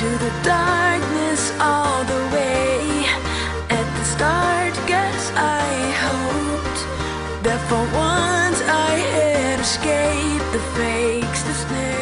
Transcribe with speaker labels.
Speaker 1: through the darkness all the way. At the start, guess I hoped that for once I had escaped the fakes, the snakes.